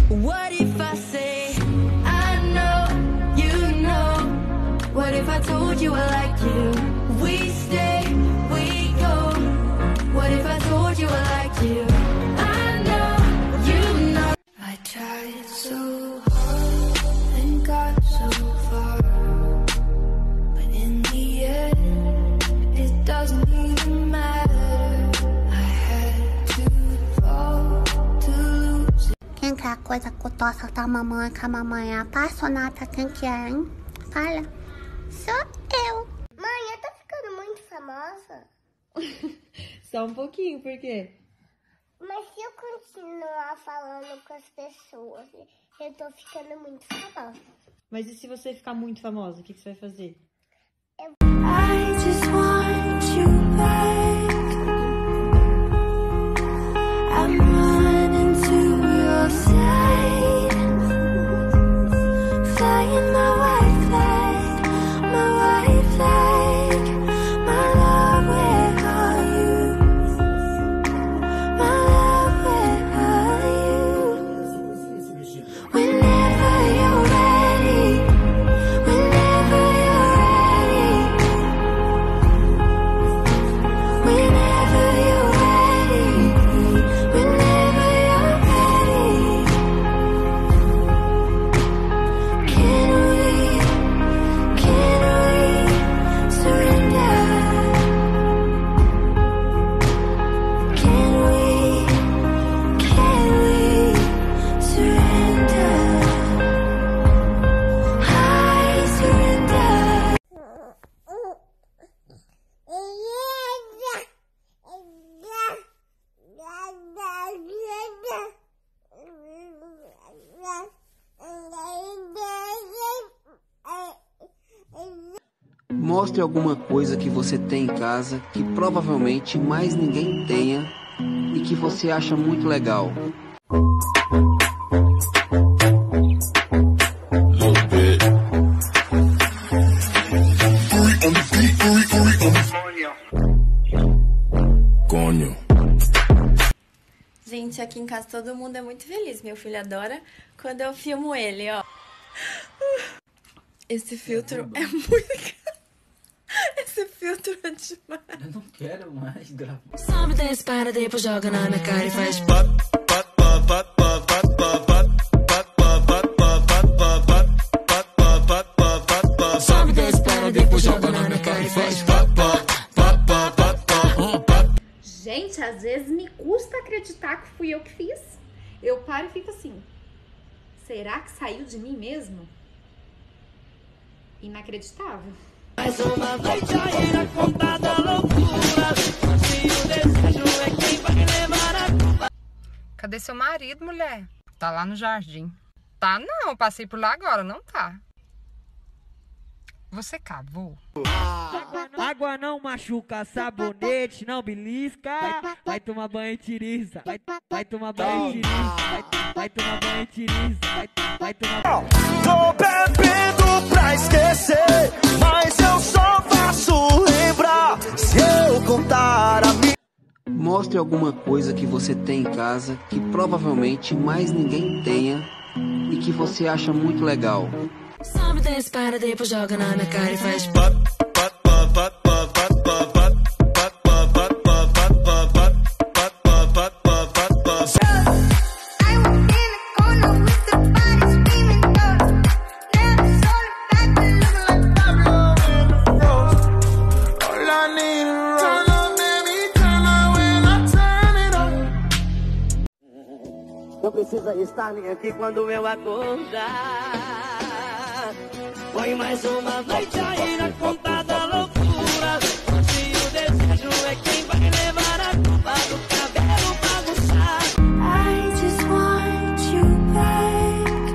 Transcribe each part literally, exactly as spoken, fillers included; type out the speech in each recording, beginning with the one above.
What if I say I know, you know? What if I told you I like you? We stay, we go. What if I told you I like you? I know, you know. I tried so hard and got so far, but in the end, it doesn't even matter. I had to fall to lose it. Quem quer a coisa gostosa da mamãe, que a mamãe é apaixonada? Quem que é, hein? Fala. Sou eu. Mãe, eu tô ficando muito famosa. Só um pouquinho, por quê? Mas se eu continuar falando com as pessoas, eu tô ficando muito famosa. Mas e se você ficar muito famosa, o que, que você vai fazer? I just want you back. I'm running to your side, flying my white flag, my white flag. My love, where are you? My love, where are you? Whenever you're ready, whenever you're ready, whenever you're ready, whenever you're ready. Can we, can we surrender? Can we, can we surrender? I surrender. Mostre alguma coisa que você tem em casa que provavelmente mais ninguém tenha e que você acha muito legal. Conho. Gente, aqui em casa todo mundo é muito feliz. Meu filho adora quando eu filmo ele, ó. Esse filtro é muito... Esse filtro é demais. Eu não quero mais gravar. Sobe, desce, para, depois joga na minha cara e faz... Sobe, desce, para, depois joga na minha cara e faz. Gente, às vezes me custa acreditar que fui eu que fiz. Eu paro e fico assim, será que saiu de mim mesmo? Inacreditável. Mais uma noite aí na conta da loucura. Se o desejo é quem vai levar a culpa. Cadê seu marido, mulher? Tá lá no jardim. Tá não, eu passei por lá agora, não tá. Você cavou? Água não machuca, sabonete não belisca. Vai, vai tomar banho e tiriza. Vai, vai tomar banho e tiriza. Vai, vai tomar banho e tiriza. Vai, vai tomar banho. Tô bebendo pra esquecer, mas eu só faço lembrar se eu contar a minha. Mostre alguma coisa que você tem em casa que provavelmente mais ninguém tenha e que você acha muito legal. Sobe, desce, para, depois joga na minha cara e faz... Não precisa estar nem aqui quando eu acordar. Foi mais uma noite aí na conta da loucura. Se o desejo é quem vai levar a culpa do cabelo bagunçar. I just want you back.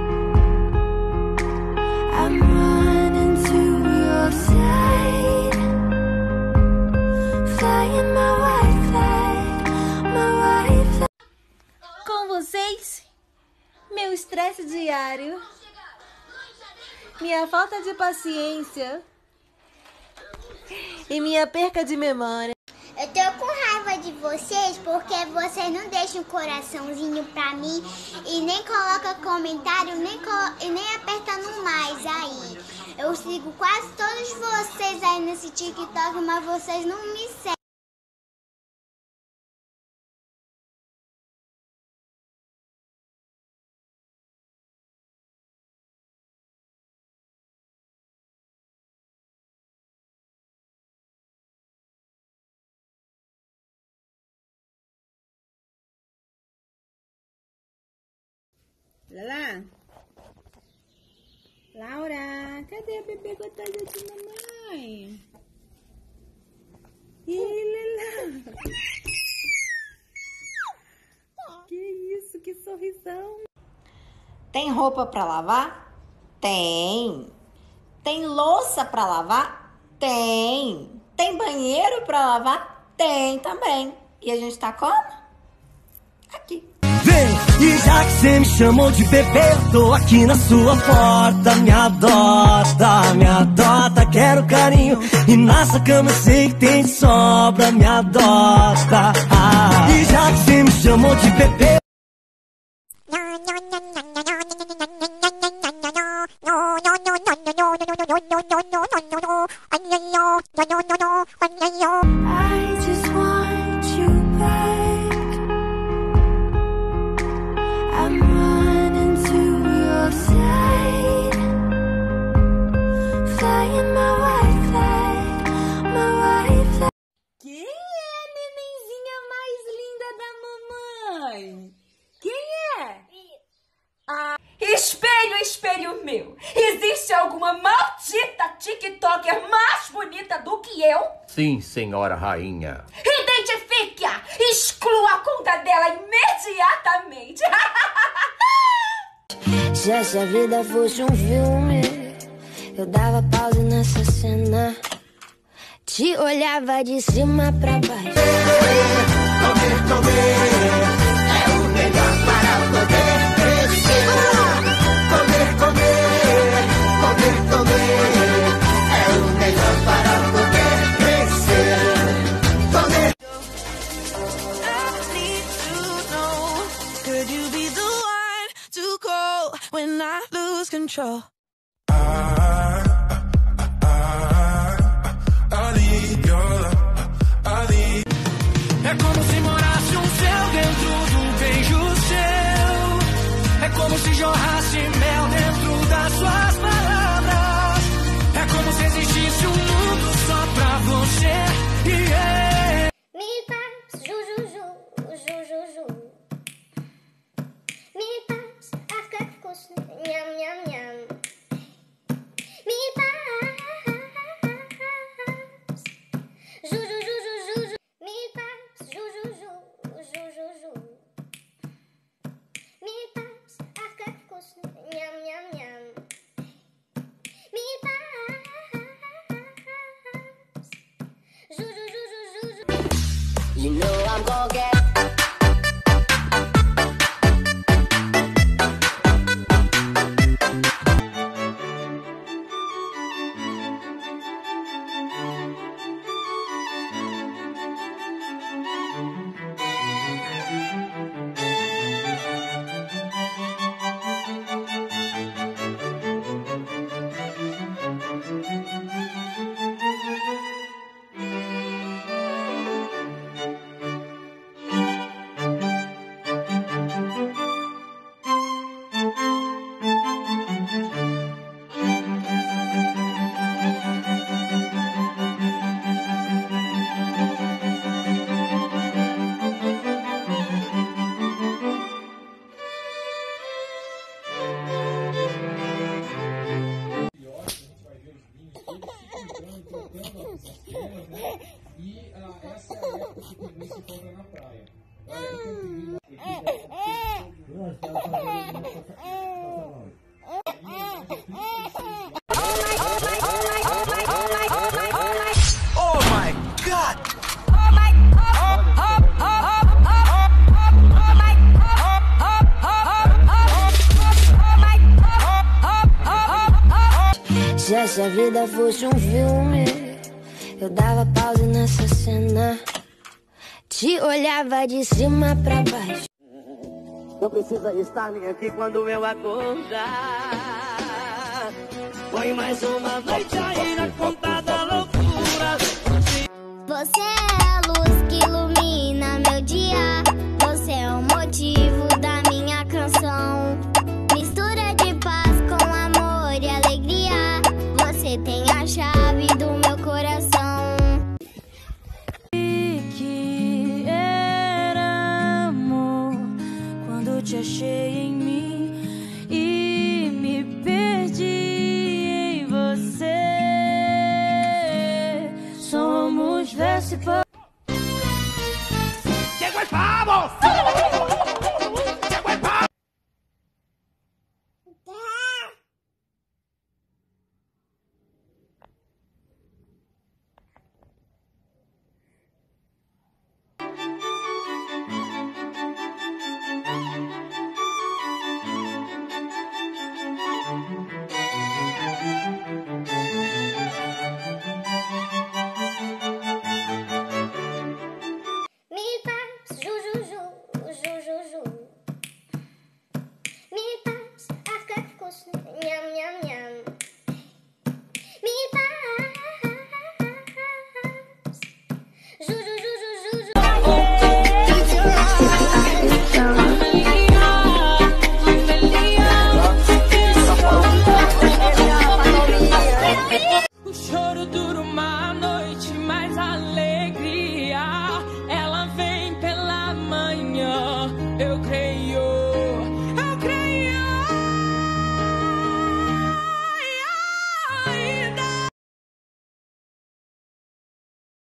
I'm running to your side, flying my white flag, my white flag. Com vocês, meu estresse diário, minha falta de paciência e minha perca de memória. Eu tô com raiva de vocês porque vocês não deixam um coraçãozinho pra mim e nem coloca comentário, nem colo e nem aperta no mais aí. Eu sigo quase todos vocês aí nesse TikTok, mas vocês não me seguem. Lala? Laura, cadê a bebê gostosa de mamãe? Ih, Lala! Que isso, que sorrisão! Tem roupa pra lavar? Tem. Tem louça pra lavar? Tem. Tem banheiro pra lavar? Tem também. E a gente tá como? Aqui. Vem, e já que cê me chamou de bebê, eu tô aqui na sua porta. Me adota, me adota, quero carinho. E nessa cama eu sei que tem de sobra. Me adota, ah. E já que cê me chamou de bebê, I just want you back. I'm running to your side, flying my white flag, my white flag. Quem é a nenenzinha mais linda da mamãe? Quem é? Ah, espelho, espelho meu, existe alguma maldita TikToker mais bonita do que eu? Sim, senhora rainha. Identifique-a! Exclua a conta dela imediatamente! Se essa vida fosse um filme, eu dava pausa nessa cena, te olhava de cima pra baixo. comer, comer, é o melhor para poder crescer. Comer, comer, comer, comer, é o melhor para poder crescer. Comer. I need to know, could you be the one to call when I lose control? É como se morasse um céu dentro de um beijo seu. É como se jorrasse mel dentro das suas palavras. É como se existisse um mundo só pra você. Yeah. Me paz, ju, ju, ju, ju, ju, ju. Me paz, arca вкусно, ням, ням, ням. Me paz, ju, ju, ju, ju, ju, ju. Me paz, ju, ju, ju, ju, ju, ju. Me paz, arca вкусно, ням, ням, ням. Me paz, ju, ju, ju, ju, ju, ju. You know I'm gonna get. E ah, essa é a época que o pinguim se encontra na praia. Oh my God! Oh my, oh, oh, oh, oh, se essa vida fosse um filme, eu dava pausa nessa cena, Te olhava de cima pra baixo. Não precisa estar nem aqui quando eu acordar. Foi mais uma noite aí na conta da loucura. Você é a luz que ilumina meu dia. Você é o motivo da minha canção. Mistura de paz com amor e alegria. Você tem a chave do meu coração. Que era amor quando te achei em mim e me perdi em você. Somos verso e pó. Chegou, vamos!